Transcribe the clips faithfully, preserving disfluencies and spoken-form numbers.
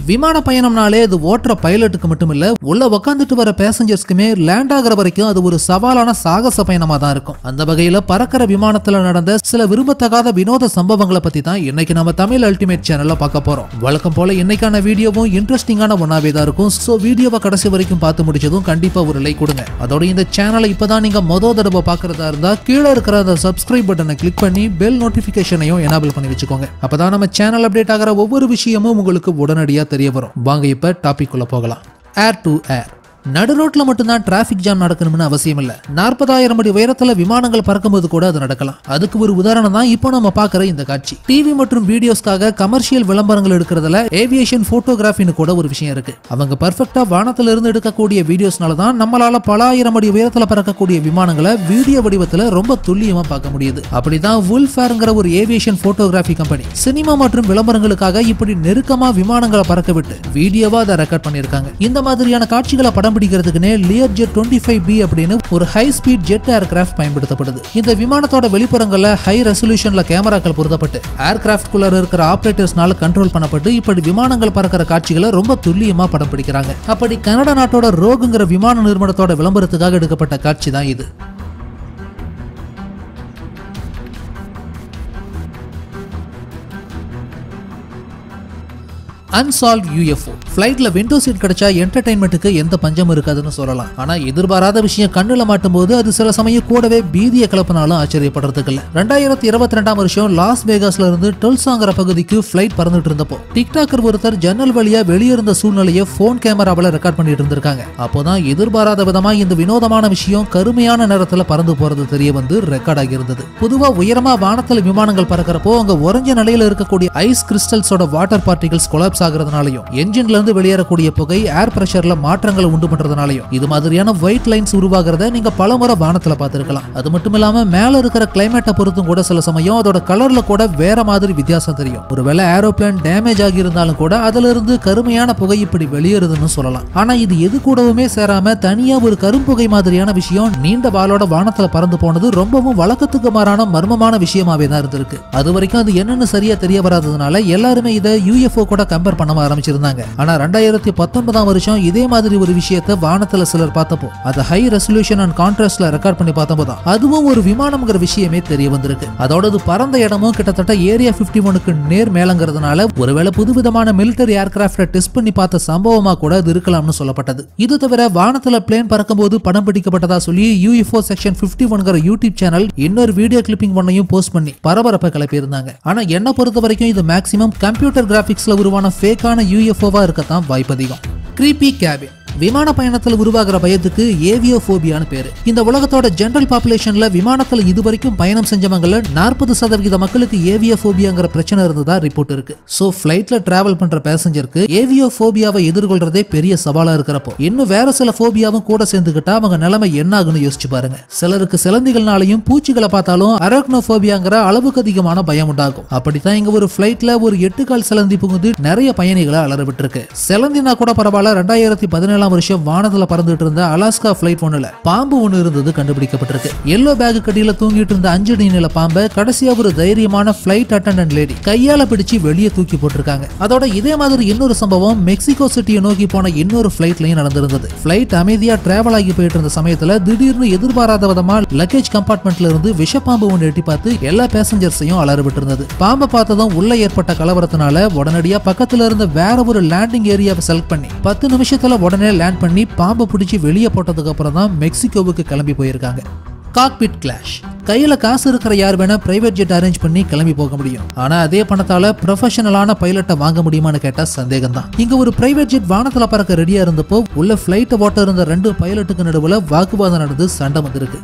விமான பயணம்னாலே அது ஓட்டுற பைலட்டுக்கு மட்டும் இல்ல, உள்ள உட்காந்துட்டு வர பேசஞ்சர்ஸ்க்குமே லேண்ட் ஆகிற வரைக்கும் அது ஒரு சவாலான சாகச பயணமா தான் இருக்கும். அந்த வகையில பறக்கிற விமானத்துல நடந்த சில விரும்பத்தகாத வினோத சம்பவங்களை பத்தி தான் இன்னைக்கு நம்ம தமிழ் அல்டிமேட் சேனல்ல பார்க்க போறோம். வழக்கம் போல இன்னைக்கான வீடியோவும் இன்ட்ரெஸ்டிங்கான ஒன்னாவே தான் இருக்கும். சோ வீடியோவை கடைசி வரைக்கும் பார்த்து முடிச்சதும் கண்டிப்பா ஒரு லைக் கொடுங்க. அதோட இந்த சேனலை இப்பதான் நீங்க மொத தடவை பாக்குறதா இருந்தா கீழே இருக்கிற அந்த சப்ஸ்கிரைப் பட்டனை கிளிக் பண்ணி பெல் நோட்டிபிகேஷனையும் எனேபிள் பண்ணி வச்சுக்கோங்க. அப்பதான் நம்ம சேனல் அப்டேட் ஆகிற ஒவ்வொரு விஷயமும் உங்களுக்கு உடனடியா தெரிய வரும். வாங்க இப்ப டாபிக் உள்ள போகலாம். Air to air. நடு ரோட்ல மட்டும்தான் டிராபிக் ஜாம் நடக்கணும்னு அவசியம் இல்ல. நாற்பதாயிரம் அடி உயரத்துல விமானங்கள் பறக்கும்போது கூட அது நடக்கலாம். அதுக்கு ஒரு உதாரணம் தான் இப்போ நம்ம பாக்குற இந்த காட்சி. டிவி மற்றும் வீடியோஸ்க்காக கமர்ஷியல் விளம்பரங்கள் எடுக்கிறதுல ஏவியேஷன் போட்டோகிராஃபின்னு கூட ஒரு விஷயம் இருக்கு. அவங்க பர்ஃபெக்டா வானத்துல இருந்து எடுக்கக்கூடிய வீடியோஸ்னால தான் நம்மளால பல ஆயிரம் அடி உயரத்துல பறக்கக்கூடிய விமானங்களை வீடியோ வடிவத்துல ரொம்ப துல்லியமா பார்க்க முடியுது. அப்படிதான் வுல்ஃபேர்ங்கிற ஒரு ஏவியேஷன் போட்டோகிராஃபி கம்பெனி சினிமா மற்றும் விளம்பரங்களுக்காக இப்படி நெருக்கமா விமானங்களை பறக்க விட்டு வீடியோவா அதை ரெக்கார்ட் பண்ணிருக்காங்க. இந்த மாதிரியான காட்சிகளை படம் பிடிக்கிறதுக்குனே லியர்ஜெட் இருபத்தி ஐந்து பி அப்படின்னு ஒரு ஹை ஸ்பீட் ஜெட் ஏர்கிராஃப்ட் பயன்படுத்தப்படுது. இந்த விமானத்தோட வெளிப்புறங்கள்ல ஹை ரெசல்யூஷன்ல கேமராக்கள் பொருத்தப்பட்டு ஏர்கிராஃப்ட் குள்ள இருக்கிற ஆபரேட்டர்ஸ்னால கண்ட்ரோல் பண்ணப்பட்டு இப்படி விமானங்கள் பறக்கிற காட்சிகளை ரொம்ப துல்லியமா படம் பிடிக்கிறாங்க. அப்படி கனடா நாட்டோட ரோகுங்கிற விமான நிறுவனத்தோட விளம்பரத்துக்காக எடுக்கப்பட்ட காட்சி தான் இது. Unsolved UFO. ஃபிளைட்ல விண்டோ சீட் கிடைச்சா என்டர்டைன்மெண்ட்டுக்கு எந்த பஞ்சம் இருக்காதுன்னு சொல்லலாம். ஆனா எதிர்பாராத விஷயம் கண்ணுல மாட்டும் போது அது சில சமயம் கூடவே பீதியை கிளப்பினாலும் ஆச்சரியப்படுறதுக்கு இல்ல. ரெண்டாயிரத்தி இருபத்தி ரெண்டாம் வருஷம் லாஸ் வேகாஸ்ல இருந்து டொல்சாங்கிற பகுதிக்கு ஃபிளைட் பறந்துட்டு இருந்தப்போ டிக்டாக்கர் ஒருத்தர் ஜன்னல் வழியா வெளியிருந்த சூழ்நிலையை போன் கேமராவில ரெக்கார்ட் பண்ணிட்டு இருந்திருக்காங்க. அப்போதான் எதிர்பாராத விதமா இந்த வினோதமான விஷயம் கருமையான நேரத்துல பறந்து போறது தெரிய வந்து ரெக்கார்ட் ஆகி இருந்தது. பொதுவா உயரமா வானத்துல விமானங்கள் பறக்கிறப்போ அங்க உறைஞ்ச நிலையில இருக்கக்கூடிய ஐஸ் கிறிஸ்டல்ஸோட வாட்டர் பார்ட்டிகல்ஸ் கொலாப்ஸ் ஆகிறதுனாலயும் என்ஜின்ல இருந்து வெளியேறக்கூடிய புகை ஏர் பிரஷர்ல மாற்றங்களை உண்டு பண்றதுனாலயும் இது மாதிரியான ஒயிட் லைன்ஸ் உருவாகிறத நீங்க பலமுறை வானத்துல பார்த்திருக்கலாம். அது மட்டும் இல்லாம மேல இருக்கிற கிளைமேட்டை பொறுத்தும் கூட சில சமயம் அதோட கலர்ல கூட வேற மாதிரி வித்தியாசம் தெரியும். ஒருவேளை ஏரோப்ளேன் டேமேஜ் ஆகி இருந்தாலும் கூட அதுல இருந்து கருமையான புகை இப்படி வெளியேறுதுன்னு சொல்லலாம். ஆனா இது எது கூடவுமே சேராம தனியா ஒரு கரும்புகை மாதிரியான விஷயம் நீண்ட வாளோட வானத்துல பறந்து போனது ரொம்பவும் வழக்கத்துக்கு மாறான மர்மமான விஷயமாவே தான் இருந்திருக்கு. அது வரைக்கும் அது என்னன்னு சரியா தெரிய வராததுனால எல்லாருமே இதை யூஎஃப்ஓ கூட கம்பேர் பண்ண ஆரம்பிச்சிருந்தாங்க. ஆனா ரெண்டாயிரத்தி பத்தொன்பதாம் வருஷம் இதே மாதிரி ஒரு விஷயத்தை வானத்துல சிலர் பார்த்தப்போ அதை ஹை ரெசல்யூஷன் அண்ட் கான்ட்ராஸ்ட்ல ரெக்கார்ட் பண்ணி பார்த்தப்போ அதுவும் ஒரு விமானம்ங்கிற விஷயமே தெரிய வந்திருக்கு. அதோட பறந்த இடமும் கிட்டத்தட்ட ஏரியா ஐம்பத்தி ஒன்னுக்கு நேர் மேலங்கிறதுனால ஒருவேளை புதுவிதமான மிலிட்டரி ஏர்கிராஃப்ட டெஸ்ட் பண்ணி பார்த்த சம்பவமா கூட அது இருக்கலாம்னு சொல்லப்பட்டது. இது தவிர வானத்துல பிளேன் பறக்கும்போது படம் பிடிக்கப்பட்டதா சொல்லி யூஎஃப்ஓ செக்ஷன் ஐம்பத்தி ஒன்னுங்கிற யூடியூப் சேனல் இன்னொரு வீடியோ கிளிப்பிங் ஒன்னையும் போஸ்ட் பண்ணி பரபரப்பை கிளப்பி இருந்தாங்க. ஆனா என்ன பொறுத்த வரைக்கும் இது மேக்ஸிமம் கம்ப்யூட்டர் கிராபிக்ஸ்ல உருவான ஃபேக்கான யூஎஃப்ஓவா இருக்கத்தான் வாய்ப்பு அதிகம். Creepy cabin. விமான பயணத்தில் உருவாகிற பயத்துக்கு ஏவியோபோபியான்னு பேரு. இந்த உலகத்தோட ஜெனரல் பாப்புலேஷன்ல விமானத்துல இதுவரைக்கும் பயணம் செஞ்சவங்கள நாற்பது சதவீத மக்களுக்கு ஏவியோபோபியாங்கிற பிரச்சனை இருந்ததா ரிப்போர்ட் இருக்கு. சோ ஃபிளைட்ல டிராவல் பண்ற பேசஞ்சருக்கு ஏவியோபோபியாவை எதிர்கொள்றதே பெரிய சவாலா இருக்கிறப்போ இன்னும் வேற சில போபியாவும் கூட சேர்ந்துக்கிட்டா அவங்க நிலைமை என்ன ஆகுன்னு யோசிச்சு பாருங்க. சிலருக்கு சிலந்திகள்னாலையும் பூச்சிகளை பார்த்தாலும் அரக்னோபோபியாங்கிற அளவுக்கு அதிகமான பயம் உண்டாகும். அப்படித்தான் இங்க ஒரு ஃபிளைட்ல ஒரு எட்டு கால் சிலந்தி புகுந்து நிறைய பயணிகளை அலற விட்டுருக்கு. சிலந்தினா கூட பரவாயில்ல, ரெண்டாயிரத்தி பதினேழு வருஷம் வானத்துல பறந்துட்டு இருந்த அலாஸ்கா பிளைட் ஒண்ணுல பாம்பு ஒண்ணு இருந்தது கண்டுபிடிக்கப்பட்டிருக்கு. எல்லோ பேக் கடியில தூங்கிட்டு இருந்த அஞ்சு அடி நீள பாம்பை கடைசியா ஒரு தைரியமான பிளைட் அட்டெண்டன்ட் லேடி கையால பிடிச்சு வெளியே தூக்கி போட்டிருக்காங்க. அதோட இதே மாதிரி இன்னொரு சம்பவம் மெக்சிகோ சிட்டியை நோக்கி போன இன்னொரு பிளைட்லயும் நடந்திருந்தது. பிளைட் அமைதியா டிராவல் ஆகி போயிட்டு இருந்த சமயத்துல திடீர்னு எதிர்பாராத விதமா லக்கேஜ் கம்பார்ட்மெண்ட்ல இருந்து விஷப்பாம்பு ஒன்று எட்டி பார்த்து எல்லா பேசஞ்சர்ஸையும் அலற விட்டு பாம்பை பார்த்ததும் உள்ள ஏற்பட்ட கலவரத்தினால உடனடியா பக்கத்துல இருந்த வேற ஒரு லேண்டிங் ஏரியாவை செலக்ட் பண்ணி பத்து நிமிஷத்துல உடனே லேண்ட் பண்ணி பாம்பை பிடிச்சி வெளியே போட்டதுக்கு அப்புறம் தான் மெக்சிகோவுக்கு கிளம்பி போயிருக்காங்க. Cockpit clash. கையில காசு இருக்கிற யார் வேணா பிரைவேட் ஜெட் அரேஞ்ச் பண்ணி கிளம்பி போக முடியும். ஆனா அதே பணத்தால ப்ரொஃபஷனலான பைலட்டை வாங்க முடியுமான்னு கேட்டா சந்தேகம் தான். இங்க ஒரு பிரைவேட் ஜெட் வானத்துல பறக்க ரெடியா இருந்தப்போ உள்ள பிளைட்டை ஓட்ட இருந்த ரெண்டு பைலட்டுக்கு நடுவுல வாக்குவாதம் நடந்து சண்டை வந்திருக்கு.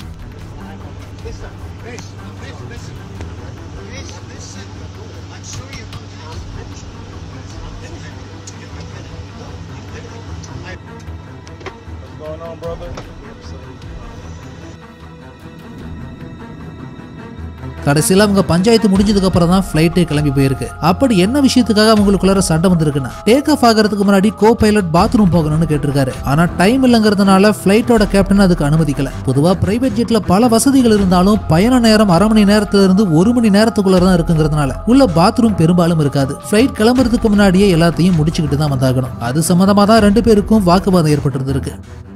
கடைசியில அவங்க பஞ்சாயத்து முடிஞ்சதுக்கு அப்புறம் தான் ஃபிளைட்டே கிளம்பி போயிருக்கு. அப்படி என்ன விஷயத்துக்காக அவங்களுக்குள்ள சண்டை வந்திருக்குன்னா, டேக் ஆஃப் ஆகிறதுக்கு முன்னாடி கோ பைலட் பாத்ரூம் போகணும்னு கேட்டிருக்காரு. ஆனா டைம் இல்லங்கிறதுனால ஃபிளைட்டோட கேப்டன் அதுக்கு அனுமதிக்கல. பொதுவா பிரைவேட் ஜெட்ல பல வசதிகள் இருந்தாலும் பயண நேரம் அரை மணி நேரத்துல இருந்து ஒரு மணி நேரத்துக்குள்ள தான் இருக்குங்கிறதுனால உள்ள பாத்ரூம் பெரும்பாலும் இருக்காது. ஃபிளைட் கிளம்புறதுக்கு முன்னாடியே எல்லாத்தையும் முடிச்சுக்கிட்டு தான் வந்தாகணும். அது சம்பந்தமா தான் ரெண்டு பேருக்கும் வாக்குவாதம் ஏற்பட்டிருக்கு.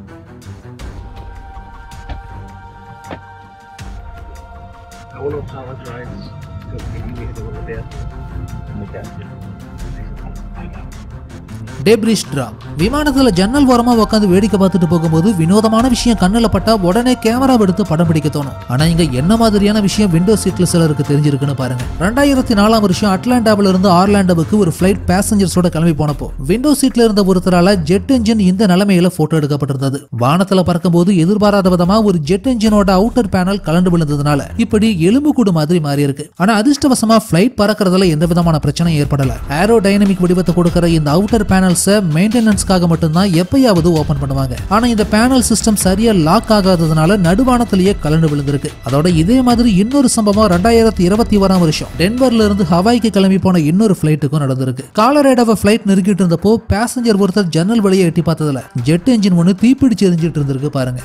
Debris drop. விமானத்துல ஜன்னல் ஓரமா உட்காந்து வேடிக்கை பார்த்துட்டு போகும்போது வினோதமான விஷயம் கண்ணுல பட்டா உடனே கேமரா எடுத்து படம் பிடிக்க தோணும். ஆனா இங்க என்ன மாதிரியான விஷயம் விண்டோ சீட்ல சிலருக்கு தெரிஞ்சிருக்குன்னு பாருங்க. ரெண்டாயிரத்தி நாலாம் வருஷம் அட்லாண்டாவில இருந்து ஆர்லாண்டோவுக்கு ஒரு பிளைட் பேசஞ்சர்ஸோட கிளம்பி போனப்போ விண்டோ சீட்ல இருந்த ஒருத்தரால ஜெட் என்ஜின் இந்த நிலைமையில போட்டோ எடுக்கப்பட்டிருந்தது. வானத்துல பறக்கும் போது எதிர்பாராத விதமா ஒரு ஜெட் என்ஜினோட அவுட்டர் பேனல் கலண்டு விழுந்ததுனால இப்படி எலும்பு கூடு மாதிரி மாறி இருக்கு. ஆனா அதிர்ஷ்டவசமா பிளைட் பறக்கிறதுல எந்த விதமான பிரச்சனையும் ஏற்படல. ஏரோ டைனமிக் வடிவத்தை கொடுக்கிற இந்த அவுட்டர் பேனல் மெயின்டெனன்ஸ்க்காக மட்டும்தான் எப்பயாவது ஓபன் பண்ணுவாங்க. ஆனா இந்த பேனல் சிஸ்டம் சரியா லாக் ஆகாததுனால நடுவானத்திலேயே கலண்டு விழுந்திருக்கு. அதோட இதே மாதிரி இன்னொரு சம்பவம் ரெண்டாயிரத்தி இருபத்தி ஓராம் வருஷம் டென்வர்ல இருந்து ஹவாய்க்கு கிளம்பி போன இன்னொரு பிளைட்டுக்கும் நடந்திருக்கு. காலரேடோவை பிளைட் நெருக்கிட்டு இருந்தப்போ பேசஞ்சர் ஒருத்தர் ஜன்னல் வழியை எட்டி பார்த்ததுல ஜெட் என்ஜின் ஒன்னு தீப்பிடிச்சு எரிஞ்சிட்டு இருந்திருக்கு பாருங்க.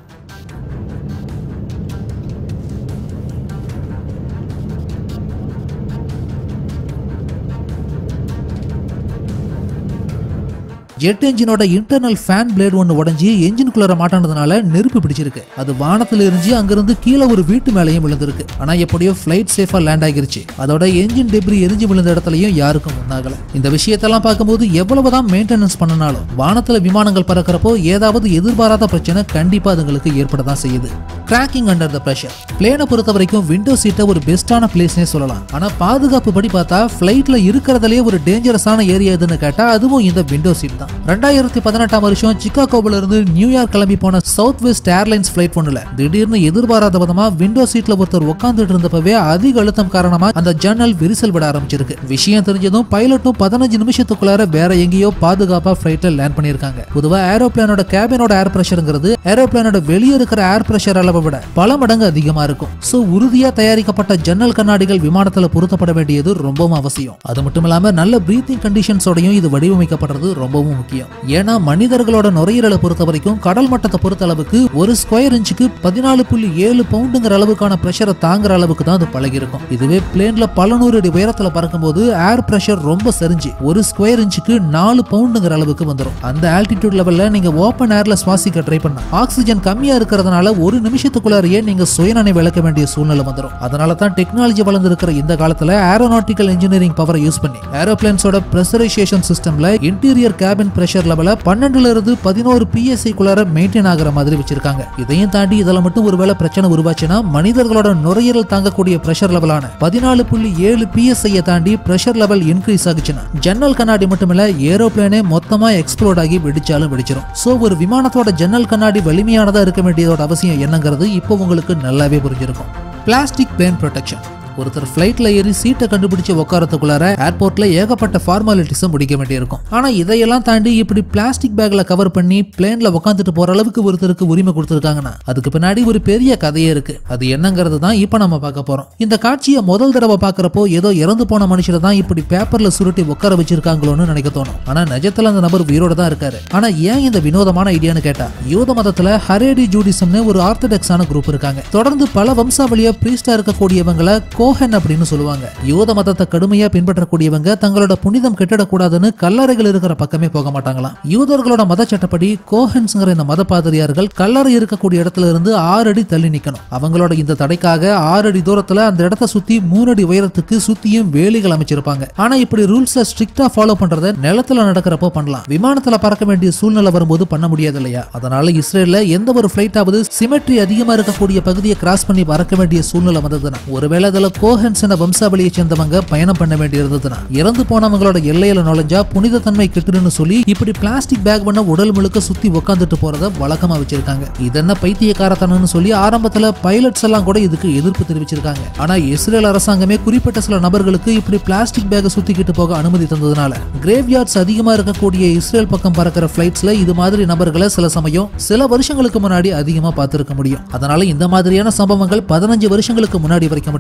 ஜெட் என்ஜினோட இன்டர்னல் ஃபேன் பிளேட் ஒன்னு உடைஞ்சி என்ஜினுக்குள்ள மாட்டானதுனால நெருப்பு பிடிச்சிருக்கு. அது வானத்துல எரிஞ்சு அங்கிருந்து கீழே ஒரு வீட்டு மேலையும் விழுந்திருக்கு. ஆனா எப்படியோ ஃபிளைட் சேஃபா லேண்ட் ஆகிருச்சு. அதோட என்ஜின் டெப்ரி எரிஞ்சு விழுந்த இடத்துலயும் யாருக்கும் ஒன்னாகல. இந்த விஷயத்தெல்லாம் பார்க்கும்போது எவ்வளவுதான் மெயின்டெனன்ஸ் பண்ணனாலும் வானத்துல விமானங்கள் பறக்கிறப்போ ஏதாவது எதிர்பாராத பிரச்சனை கண்டிப்பா அதுங்களுக்கு ஏற்படதான் செய்யுது. Cracking under the pressure. பிளேனை பொறுத்த வரைக்கும் விண்டோ சீட்டை ஒரு பெஸ்டான பிளேஸ்னே சொல்லலாம். ஆனா பாதுகாப்பு படி பார்த்தா பிளைட்ல இருக்கிறதுலே ஒரு டேஞ்சரஸான ஏரியா எதுன்னு கேட்டா அதுவும் இந்த விண்டோ சீட் தான். ரெண்டாயிரத்தி பதினெட்டாம் வருஷம் சிகாகோவில் இருந்து நியூயார்க் கிளம்பி போன சவுத் வெஸ்ட் ஏர்லைன்ஸ் பிளைட் ஒண்ணுல திடீர்னு எதிர்பாராத விதமா விண்டோ சீட்ல ஒருத்தர் உட்கார்ந்துட்டு இருந்தப்பவே அதிக அழுத்தம் காரணமா அந்த ஜன்னல் விரிசல் விட ஆரம்பிச்சிருக்கு. விஷயம் தெரிஞ்சதும் பைலட்டும் பதினஞ்சு நிமிஷத்துக்குள்ளார வேற எங்கேயோ பாதுகாப்பா பிளைட்ல லேண்ட் பண்ணிருக்காங்க. பொதுவா ஏரோப்ளேனோட கேபினோட ஏர் பிரஷர்ங்கிறது ஏரோப்ளேனோட வெளியே இருக்கிற ஏர் பிரஷர் அளவை விட பல மடங்கு அதிகமா இருக்கும். சோ உறுதியா தயாரிக்கப்பட்ட ஜன்னல் கண்ணாடிகள் விமானத்துல பொருத்தப்பட வேண்டியது ரொம்பவும் அவசியம். அது மட்டும் இல்லாம நல்ல பிரீத்திங் கண்டிஷன்ஸோடையும் இது வடிவமைக்கப்படுறது ரொம்பவும் முக்கியம். ஏன்னா மனிதர்களோட நுரையீரலை பொறுத்த வரைக்கும் கடல் மட்டத்தை பொறுத்த அளவுக்கு ஒரு ஸ்கொயர் இன்ச்சுக்கு பதினாலு புள்ளி ஏழு பவுண்டுங்கிற அளவுக்கான பிரஷரை தாங்குற அளவுக்கு தான் அது பழகி இருக்கும். இதுவே பிளேன்ல பல நூறு அடி உயரத்துல பறக்கும்போது ஏர் பிரஷர் ரொம்ப சரிஞ்சு ஒரு ஸ்கொயர் இன்ச்சுக்கு நாலு பவுண்டுங்கிற அளவுக்கு வந்துடும். அந்த ஆல்டிடியூட் லெவல்ல நீங்க ஓப்பன் ஏர்ல சுவாசிக்க ட்ரை பண்ணா ஆக்சிஜன் கம்மியா இருக்கிறதுனால ஒரு நிமிஷத்துக்குள்ளாரையே நீங்க சுயநினைவு இழக்க வேண்டிய சூழ்நிலை வந்துடும். அதனால தான் டெக்னாலஜி வளர்ந்திருக்கிற இந்த காலத்துல ஏரோநாட்டிக்கல் இன்ஜினியரிங் பவரை யூஸ் பண்ணி ஏரோப்ளேன்ஸோட பிரஷரைசேஷன் சிஸ்டம்ல இன்டீரியர் கேபின் பிரஷர் லெவல பன்னெண்டுல இருந்து பதினோரு பிஎஸ்ஐ குள்ளார மெயின்டைன் ஆகிற மாதிரி வச்சிருக்காங்க. இதையும் தாண்டி இதுல மட்டும் ஒருவேளை பிரச்சனை உருவாச்சுன்னா மனிதர்களோட நுரையீரல் தாங்கக்கூடிய பிரஷர் லெவலான பதினாலு புள்ளி ஏழு பிஎஸ்ஐ தாண்டி பிரஷர் லெவல் இன்க்ரீஸ் ஆகுச்சுன்னா ஜன்னல் கண்ணாடி மட்டுமில்ல ஏரோப்ளேனே மொத்தமா எக்ஸ்ப்ளோட் ஆகி வெடிச்சாலும் வெடிச்சிடும். சோ ஒரு விமானத்தோட ஜன்னல் கண்ணாடி வலிமையானதா இருக்க வேண்டியதோட அவசியம் என்னங்கிறது இப்போ உங்களுக்கு நல்லாவே புரிஞ்சிருக்கும். Plastic plane protection. ஒருத்தர் பிளைட்ல ஏறி சீட்டை கண்டுபிடிச்சு உட்காரத்துக்குள்ளார ஏர்போர்ட்ல ஏகப்பட்ட ஃபார்மாலிட்டிஸை முடிக்க வேண்டியிருக்கும். ஆனா இதையெல்லாம் தாண்டி இப்படி பிளாஸ்டிக் பேக்ல கவர் பண்ணி பிளேன்ல உட்காந்துட்டு போற அளவுக்கு ஒருத்தருக்கு உரிமை கொடுத்திருக்காங்கன்னா அதுக்கு பின்னாடி ஒரு பெரிய கதையே இருக்கு. அது என்னங்கிறது தான் இப்ப நம்ம பார்க்க போறோம். இந்த காட்சியை முதல் தடவை பாக்குறப்போ ஏதோ இறந்து போன மனுஷரை தான் இப்படி பேப்பர்ல சுருட்டி உட்கார வச்சிருக்காங்களோன்னு நினைக்க தோணும். ஆனா நிஜத்துல அந்த நபர் உயிரோட தான் இருக்காரு. ஆனா ஏன் இந்த வினோதமான ஐடியான்னு கேட்டா யூத மதத்துல ஹரேடி ஜூடிசம்னு ஒரு ஆர்த்தடாக்ஸான குரூப் இருக்காங்க. தொடர்ந்து பல வம்சாவளியா பிரீஸ்டா இருக்கக்கூடியவங்களை கோஹன் அப்படின்னு சொல்லுவாங்க. யூத மதத்தை கடுமையா பின்பற்றக்கூடியவங்க தங்களோட புனிதம் கெட்டிடக்கூடாதுன்னு கல்லறைகள் இருக்கிற பக்கமே போக மாட்டாங்களாம். யூதர்களோட மத சட்டப்படி கோஹன்ஸ்ங்கிற இந்த மத பாதிரியார்கள் கல்லறை இருக்கக்கூடிய இடத்துல இருந்து ஆறு அடி தள்ளி நிக்கணும். அவங்களோட இந்த தடைக்காக ஆறு அடி தூரத்துல அந்த இடத்தை சுத்தி மூணு அடி உயரத்துக்கு சுத்தியும் வேலிகள் அமைச்சிருப்பாங்க. ஆனா இப்படி ரூல்ஸை ஸ்ட்ரிக்டா ஃபாலோ பண்றத நிலத்துல நடக்கிறப்போ பண்ணலாம். விமானத்துல பறக்க வேண்டிய சூழ்நிலை வரும்போது பண்ண முடியாது இல்லையா? அதனால இஸ்ரேல்ல எந்த ஒரு பிளைட்டாவது சிமெட்ரி அதிகமா இருக்கக்கூடிய பகுதியை கிராஸ் பண்ணி பறக்க வேண்டிய சூழ்நிலை வந்ததுன்னா ஒருவேளை அதுல கோஹன் வம்சாவளியை சேர்ந்தவங்க பயணம் பண்ண வேண்டியிருந்ததுன்னா இறந்து போனவங்களோட எல்லையில நுழைஞ்சா புனித தன்மை கெட்டுன்னு சொல்லி இப்படி பிளாஸ்டிக் பேக் பண்ண உடல் முழுக்க சுத்தி உட்காந்துட்டு போறத வழக்கமா வச்சிருக்காங்க. இதென்ன பைத்தியக்காரத்தனம்னு சொல்லி ஆரம்பத்துல பைலட்ஸ் எல்லாம் கூட இதுக்கு எதிர்ப்பு தெரிவிச்சிருக்காங்க. ஆனா இஸ்ரேல் அரசாங்கமே குறிப்பிட்ட சில நபர்களுக்கு இப்படி பிளாஸ்டிக் பேக்கை சுத்திக்கிட்டு போக அனுமதி தந்ததுனால கிரேவ்யார்ட்ஸ் அதிகமா இருக்கக்கூடிய இஸ்ரேல் பக்கம் பறக்கிற பிளைட்ஸ்ல இது மாதிரி நபர்களை சில சமயம் சில வருஷங்களுக்கு முன்னாடி அதிகமா பார்த்திருக்க முடியும். அதனால இந்த மாதிரியான சம்பவங்கள் பதினஞ்சு வருஷங்களுக்கு முன்னாடி வரைக்கும் மட்டும்தான். அது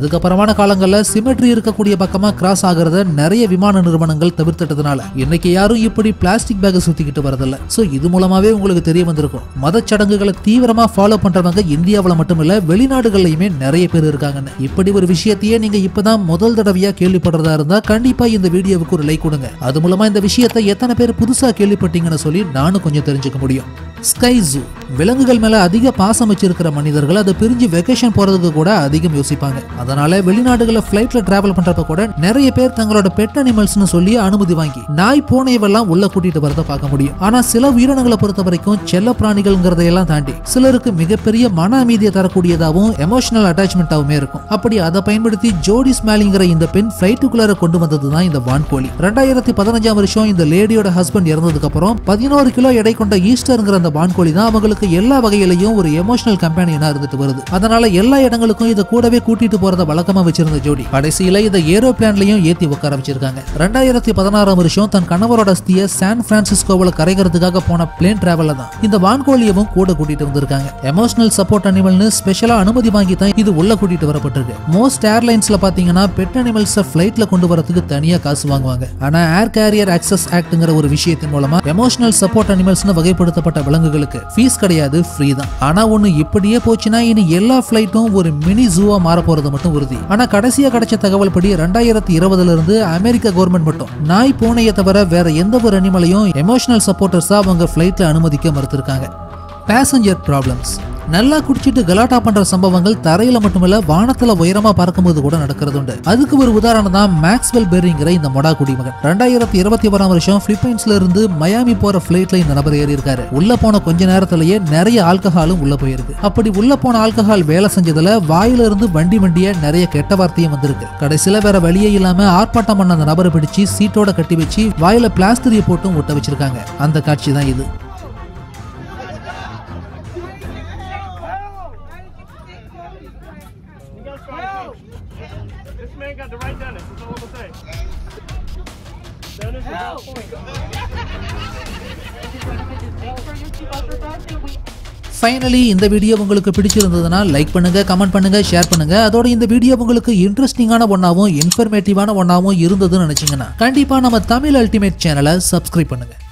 அதுக்கப்புறமான காலங்கள்ல சிமெட்ரி இருக்கக்கூடிய பக்கமா கிராஸ் ஆகிறத நிறைய விமான நிறுவனங்கள் தவிர்த்துட்டதுனால இன்னைக்கு யாரும் இப்படி பிளாஸ்டிக் பேக் சுத்திக்கிட்டு வரதில்ல. சோ இது மூலமாவே உங்களுக்கு தெரிய வந்திருக்கும் மத சடங்குகளை தீவிரமா ஃபாலோ பண்றவங்க இந்தியாவுல மட்டும் இல்ல வெளிநாடுகள்லயுமே நிறைய பேர் இருக்காங்கன்னு. இப்படி ஒரு விஷயத்தையே நீங்க இப்பதான் முதல் தடவையா கேள்விப்படுறதா இருந்தா கண்டிப்பா இந்த வீடியோவுக்கு ஒரு லைக் கொடுங்க. அது மூலமா இந்த விஷயத்தை எத்தனை பேர் புதுசா கேள்விப்பட்டீங்கன்னு சொல்லி நானும் கொஞ்சம் தெரிஞ்சுக்க முடியும். ஸ்கை ஜூ விலங்குகள் மேல அதிக பாசம் வச்சிருக்கிற மனிதர்கள் அதை பிரிஞ்சு வெக்கேஷன் போறதுக்கு கூட அதிகம் யோசிப்பாங்க. அதனால வெளிநாடுகளை பிளைட்ல டிராவல் பண்றப்ப கூட நிறைய பேர் தங்களோட பெட் அனிமல்ஸ்னு சொல்லி அனுமதி வாங்கி நாய் பூனையெல்லாம் உள்ள கூட்டிட்டு வரத பார்க்க முடியும். ஆனா சில உயிரினங்களை பொறுத்த வரைக்கும் செல்ல பிராணிகள்ங்கிறதையெல்லாம் தாண்டி சிலருக்கு மிகப்பெரிய மன அமைதியை தரக்கூடியதாகவும் எமோஷனல் அட்டாச்மெண்டாவுமே இருக்கும். அப்படி அதை பயன்படுத்தி ஜோடி ஸ்மைலிங்கிற இந்த பெண் பிளைட்டுக்குள்ளார கொண்டு வந்ததுதான் இந்த வான்கோழி. ரெண்டாயிரத்தி பதினஞ்சாம் வருஷம் இந்த லேடியோட ஹஸ்பண்ட் இறந்ததுக்கு அப்புறம் பதினோரு கிலோ எடை கொண்ட ஈஸ்டர்ங்கிற அந்த வான்கோழி தான் அவங்களுக்கு எல்லா வகையிலையும் ஒரு எமோஷனல் கம்பெனியனா இருந்துட்டு வருது. அதனால எல்லா இடங்களுக்கும் இதை கூடவே கூட்டிட்டு போறத வழக்கமா வச்சிருந்த ஜோடி கடைசியில இதை ஏரோப்ளான்லயும் ஏத்தி உட்கார வச்சிருக்காங்க. ரெண்டாயிரத்தி பதினாறாம் வருஷம் தன் கணவரோட அஸ்தியை சான் பிரான்சிஸ்கோவில் கரைக்கிறதுக்காக போன பிளேன் டிராவல்ல தான் இந்த வான்கோழியவும் கூட கூட்டிட்டு வந்திருக்காங்க. எமோஷனல் சப்போர்ட் அனிமல்னு ஸ்பெஷலா அனுமதி வாங்கி தான் இது உள்ள கூட்டிட்டு வரப்பட்டிருக்கு. மோஸ்ட் ஏர்லைன்ஸ்ல பாத்தீங்கன்னா பெட் அனிமல்ஸ் பிளைட்ல கொண்டு வரதுக்கு தனியா காசு வாங்குவாங்க. ஆனா ஏர் கேரியர் ஆக்சஸ் ஆக்ட்ங்கிற ஒரு விஷயத்தின் மூலமா எமோஷனல் சப்போர்ட் அனிமல்ஸ்னு வகைப்படுத்தப்பட்ட விலங்குகளுக்கு ஃபீஸ் கிடையாது, ஃப்ரீ தான். ஆனா ஒண்ணு இப்படியே போச்சுன்னா இனி எல்லா பிளைட்டும் ஒரு மினி ஜூவா மாற போறது மட்டும் உறுதி. ஆனா கடைசியா கிடைச்ச தகவல் படி ரெண்டாயிரத்தி இருபதுல இருந்து அமெரிக்க கவர்மெண்ட் மட்டும் நாய் பூனையை தவிர வேற எந்த ஒரு அனிமலையும் எமோஷனல் சப்போர்ட்டர்ஸா அவங்க பிளைட்ல அனுமதிக்க மறுத்திருக்காங்க. பேசஞ்சர் ப்ராப்ளம்ஸ் நல்லா குடிச்சிட்டு கலாட்டா பண்ற சம்பவங்கள் தரையில மட்டுமல்ல வானத்துல உயரமா பார்க்கும்போது கூட நடக்கிறது உண்டு. அதுக்கு ஒரு உதாரணம் தான் மேக்ஸ்வெல் பெர்ரிங்கிற இந்த மொடா குடிமகன். ரெண்டாயிரத்தி இருபத்தி ஓராம் வருஷம் பிலிப்பைன்ஸ்ல இருந்து மயாமி போற பிளைட்ல இந்த நபர் ஏறி இருக்காரு. உள்ள போன கொஞ்ச நேரத்திலேயே நிறைய ஆல்கஹாலும் உள்ள போயிருக்கு. அப்படி உள்ள போன ஆல்கஹால் வேலை செஞ்சதுல வாயில இருந்து வண்டி வண்டிய நிறைய கெட்ட வார்த்தையும் வந்திருக்கு. கடைசியில வேற வழியே இல்லாம ஆர்ப்பாட்டம் பண்ண அந்த நபரை பிடிச்சு சீட்டோட கட்டி வச்சு வாயில பிளாஸ்டரிய போட்டும் ஒட்ட வச்சிருக்காங்க. அந்த காட்சி தான் இது. ஃபைனலி இந்த வீடியோ உங்களுக்கு பிடிச்சிருந்ததுன்னா லைக் பண்ணுங்க, கமெண்ட் பண்ணுங்க, ஷேர் பண்ணுங்க. அதோட இந்த வீடியோ உங்களுக்கு இன்ட்ரெஸ்டிங்கான ஒன்னாவும் இன்ஃபர்மேட்டிவான ஒன்னாவும் இருந்ததுன்னு நினைச்சீங்கன்னா கண்டிப்பா நம்ம தமிழ் அல்டிமேட் சேனலை சப்ஸ்கிரைப் பண்ணுங்க.